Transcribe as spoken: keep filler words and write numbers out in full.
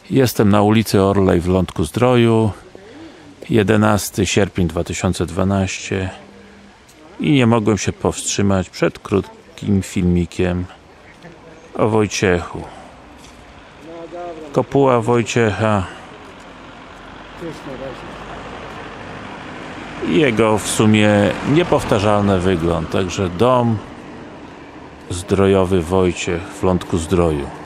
Jestem na ulicy Orlej w Lądku-Zdroju, jedenastego sierpnia dwa tysiące dwunastego i nie mogłem się powstrzymać przed krótkim filmikiem o Wojciechu. Kopuła Wojciecha i jego w sumie niepowtarzalny wygląd. Także dom zdrojowy Wojciech w Lądku-Zdroju.